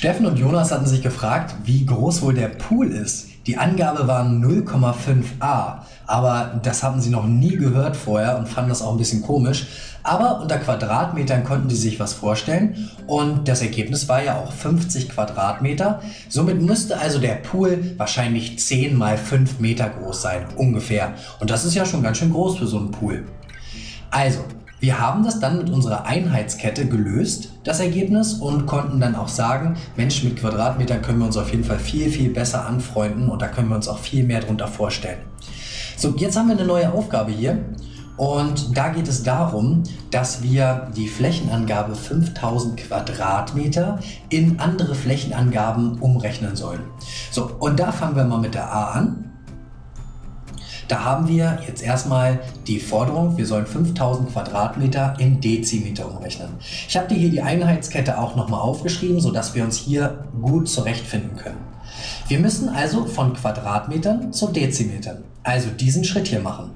Steffen und Jonas hatten sich gefragt, wie groß wohl der Pool ist. Die Angabe war 0,5 a, aber das hatten sie noch nie gehört vorher und fanden das auch ein bisschen komisch. Aber unter Quadratmetern konnten sie sich was vorstellen und das Ergebnis war ja auch 50 Quadratmeter. Somit müsste also der Pool wahrscheinlich 10 mal 5 Meter groß sein, ungefähr. Und das ist ja schon ganz schön groß für so einen Pool. Also, wir haben das dann mit unserer Einheitskette gelöst, das Ergebnis, und konnten dann auch sagen, Mensch, mit Quadratmetern können wir uns auf jeden Fall viel, viel besser anfreunden und da können wir uns auch viel mehr drunter vorstellen. So, jetzt haben wir eine neue Aufgabe hier und da geht es darum, dass wir die Flächenangabe 5000 Quadratmeter in andere Flächenangaben umrechnen sollen. So, und da fangen wir mal mit der A an. Da haben wir jetzt erstmal die Forderung, wir sollen 5000 Quadratmeter in Dezimeter umrechnen. Ich habe dir hier die Einheitskette auch nochmal aufgeschrieben, sodass wir uns hier gut zurechtfinden können. Wir müssen also von Quadratmetern zu Dezimetern, also diesen Schritt hier machen.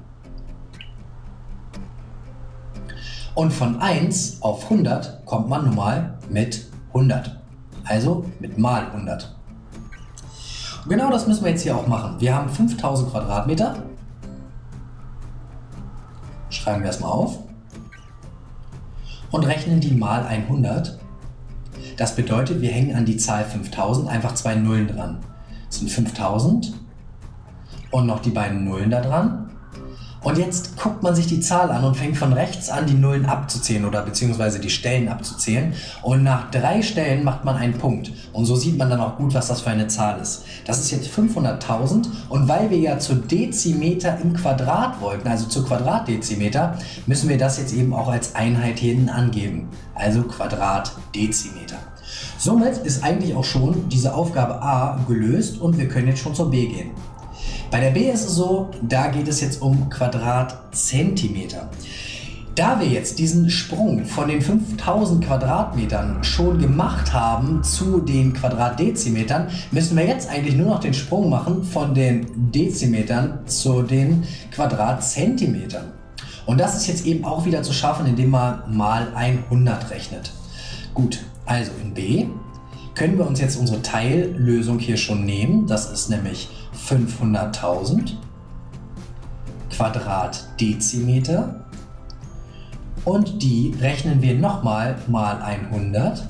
Und von 1 auf 100 kommt man nun mal mit 100, also mit mal 100. Und genau das müssen wir jetzt hier auch machen. Wir haben 5000 Quadratmeter. Schreiben wir erstmal auf und rechnen die mal 100. Das bedeutet, wir hängen an die Zahl 5000 einfach zwei Nullen dran. Das sind 5000 und noch die beiden Nullen da dran. Und jetzt guckt man sich die Zahl an und fängt von rechts an, die Nullen abzuzählen oder beziehungsweise die Stellen abzuzählen. Und nach 3 Stellen macht man einen Punkt. Und so sieht man dann auch gut, was das für eine Zahl ist. Das ist jetzt 500.000. Und weil wir ja zu Dezimeter im Quadrat wollten, also zu Quadratdezimeter, müssen wir das jetzt eben auch als Einheit hier hinten angeben. Also Quadratdezimeter. Somit ist eigentlich auch schon diese Aufgabe A gelöst und wir können jetzt schon zur B gehen. Bei der B ist es so, da geht es jetzt um Quadratzentimeter. Da wir jetzt diesen Sprung von den 5000 Quadratmetern schon gemacht haben zu den Quadratdezimetern, müssen wir jetzt eigentlich nur noch den Sprung machen von den Dezimetern zu den Quadratzentimetern. Und das ist jetzt eben auch wieder zu schaffen, indem man mal 100 rechnet. Gut, also in B können wir uns jetzt unsere Teillösung hier schon nehmen. Das ist nämlich 500.000 Quadratdezimeter und die rechnen wir nochmal mal 100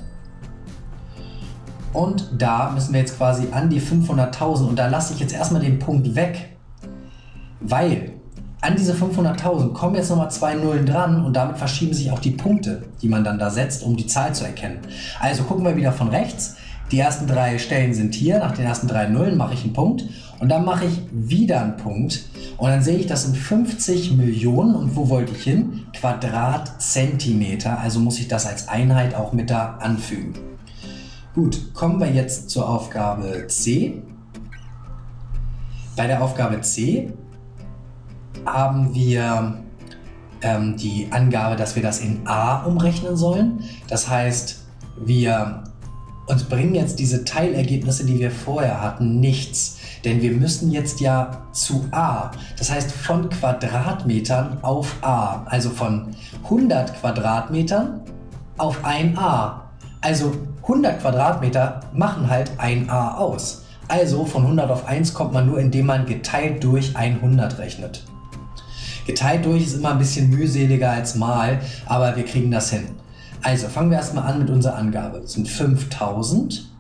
und da müssen wir jetzt quasi an die 500.000 und da lasse ich jetzt erstmal den Punkt weg, weil an diese 500.000 kommen jetzt nochmal zwei Nullen dran und damit verschieben sich auch die Punkte, die man dann da setzt, um die Zahl zu erkennen. Also gucken wir wieder von rechts. Die ersten 3 Stellen sind hier, nach den ersten 3 Nullen mache ich einen Punkt und dann mache ich wieder einen Punkt und dann sehe ich, das sind 50 Millionen und wo wollte ich hin? Quadratzentimeter, also muss ich das als Einheit auch mit da anfügen. Gut, kommen wir jetzt zur Aufgabe C. Bei der Aufgabe C haben wir die Angabe, dass wir das in A umrechnen sollen. Das heißt, wir uns bringen jetzt diese Teilergebnisse, die wir vorher hatten, nichts. Denn wir müssen jetzt ja zu A. Das heißt von Quadratmetern auf A. Also von 100 Quadratmetern auf ein A. Also 100 Quadratmeter machen halt ein A aus. Also von 100 auf 1 kommt man nur, indem man geteilt durch 100 rechnet. Geteilt durch ist immer ein bisschen mühseliger als mal, aber wir kriegen das hin. Also fangen wir erstmal an mit unserer Angabe. Das sind 5000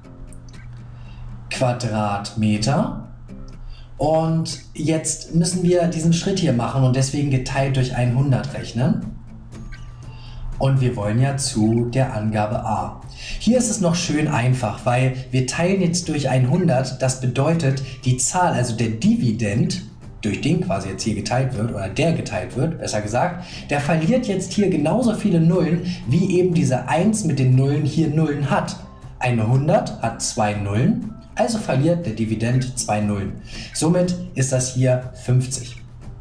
Quadratmeter und jetzt müssen wir diesen Schritt hier machen und deswegen geteilt durch 100 rechnen. Und wir wollen ja zu der Angabe A. Hier ist es noch schön einfach, weil wir teilen jetzt durch 100, das bedeutet die Zahl, also der Dividend, durch den quasi jetzt hier geteilt wird, oder der geteilt wird, besser gesagt, der verliert jetzt hier genauso viele Nullen, wie eben diese 1 mit den Nullen hier Nullen hat. Eine 100 hat 2 Nullen, also verliert der Dividend 2 Nullen. Somit ist das hier 50.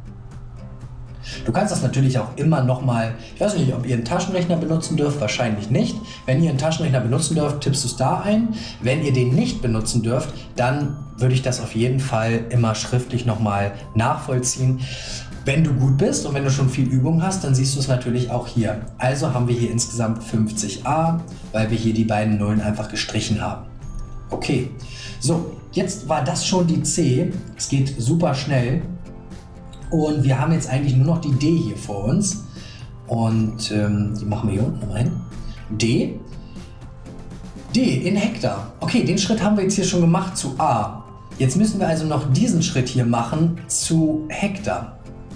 Du kannst das natürlich auch immer nochmal, ich weiß nicht, ob ihr einen Taschenrechner benutzen dürft, wahrscheinlich nicht. Wenn ihr einen Taschenrechner benutzen dürft, tippst du es da ein. Wenn ihr den nicht benutzen dürft, dann würde ich das auf jeden Fall immer schriftlich nochmal nachvollziehen. Wenn du gut bist und wenn du schon viel Übung hast, dann siehst du es natürlich auch hier. Also haben wir hier insgesamt 50a, weil wir hier die beiden Nullen einfach gestrichen haben. Okay, so, jetzt war das schon die C. Es geht super schnell. Und wir haben jetzt eigentlich nur noch die D hier vor uns. Und die machen wir hier unten nochmal hin. D. D in Hektar. Okay, den Schritt haben wir jetzt hier schon gemacht zu A. Jetzt müssen wir also noch diesen Schritt hier machen zu Hektar.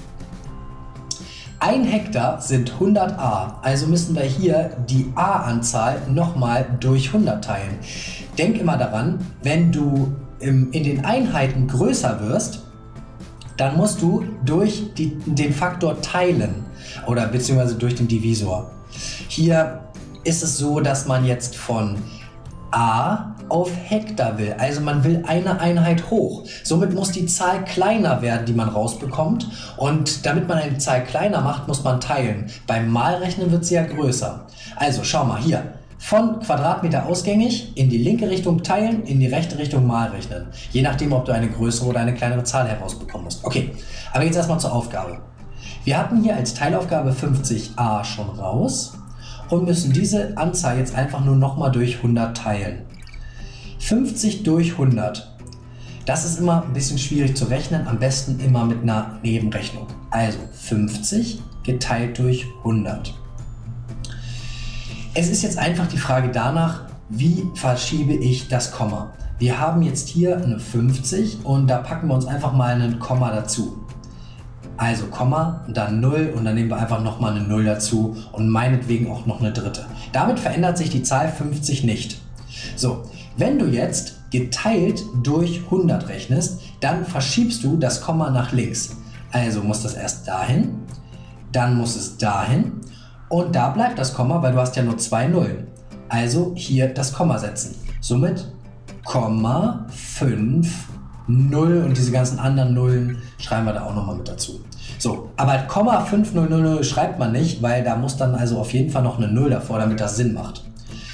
1 Hektar sind 100 A, also müssen wir hier die A-Anzahl nochmal durch 100 teilen. Denk immer daran, wenn du in den Einheiten größer wirst, dann musst du durch den Faktor teilen oder beziehungsweise durch den Divisor. Hier ist es so, dass man jetzt von A auf Hektar will, also man will eine Einheit hoch. Somit muss die Zahl kleiner werden, die man rausbekommt, und damit man eine Zahl kleiner macht, muss man teilen. Beim Malrechnen wird sie ja größer. Also schau mal hier, von Quadratmeter ausgängig in die linke Richtung teilen, in die rechte Richtung Malrechnen. Je nachdem, ob du eine größere oder eine kleinere Zahl herausbekommen musst. Okay, aber jetzt erstmal zur Aufgabe. Wir hatten hier als Teilaufgabe 50a schon raus und müssen diese Anzahl jetzt einfach nur nochmal durch 100 teilen. 50 durch 100. Das ist immer ein bisschen schwierig zu rechnen, am besten immer mit einer Nebenrechnung. Also 50 geteilt durch 100. Es ist jetzt einfach die Frage danach, wie verschiebe ich das Komma. Wir haben jetzt hier eine 50 und da packen wir uns einfach mal einen Komma dazu. Also Komma, dann 0 und dann nehmen wir einfach nochmal eine 0 dazu und meinetwegen auch noch eine dritte. Damit verändert sich die Zahl 50 nicht. So, wenn du jetzt geteilt durch 100 rechnest, dann verschiebst du das Komma nach links. Also muss das erst dahin, dann muss es dahin und da bleibt das Komma, weil du hast ja nur 2 Nullen. Also hier das Komma setzen. Somit Komma 5 0 und diese ganzen anderen Nullen schreiben wir da auch nochmal mit dazu. So, aber Komma 5000 schreibt man nicht, weil da muss dann also auf jeden Fall noch eine 0 davor, damit das Sinn macht.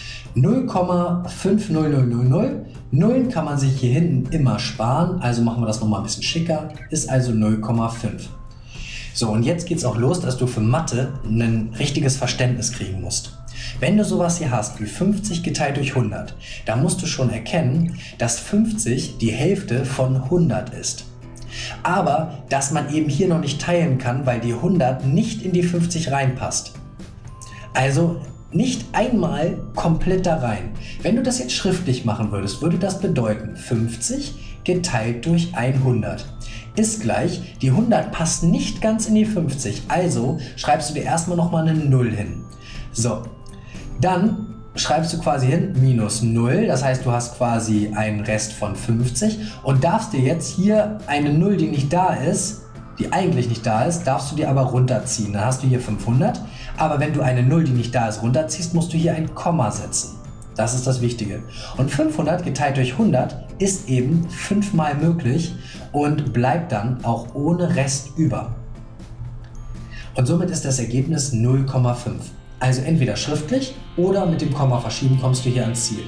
0,50000. Nullen kann man sich hier hinten immer sparen, also machen wir das nochmal ein bisschen schicker, ist also 0,5. So, und jetzt geht es auch los, dass du für Mathe ein richtiges Verständnis kriegen musst. Wenn du sowas hier hast wie 50 geteilt durch 100, dann musst du schon erkennen, dass 50 die Hälfte von 100 ist. Aber dass man eben hier noch nicht teilen kann, weil die 100 nicht in die 50 reinpasst. Also nicht einmal komplett da rein. Wenn du das jetzt schriftlich machen würdest, würde das bedeuten 50 geteilt durch 100 ist gleich, die 100 passt nicht ganz in die 50, also schreibst du dir erstmal nochmal eine 0 hin. So, dann schreibst du quasi hin minus 0, das heißt, du hast quasi einen Rest von 50 und darfst dir jetzt hier eine 0, die nicht da ist, die eigentlich nicht da ist, darfst du dir aber runterziehen. Dann hast du hier 500, aber wenn du eine 0, die nicht da ist, runterziehst, musst du hier ein Komma setzen. Das ist das Wichtige. Und 500 geteilt durch 100 ist eben 5-mal möglich und bleibt dann auch ohne Rest über. Und somit ist das Ergebnis 0,5. Also entweder schriftlich oder mit dem Komma verschieben kommst du hier ans Ziel.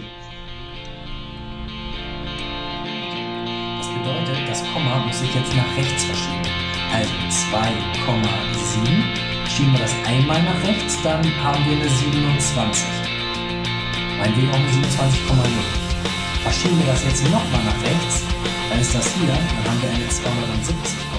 Das bedeutet, das Komma muss sich jetzt nach rechts verschieben. Also 2,7. Schieben wir das einmal nach rechts, dann haben wir eine 27. Meinetwegen auch eine 27,0. Verschieben wir das jetzt nochmal nach rechts, dann ist das hier, dann haben wir eine 270.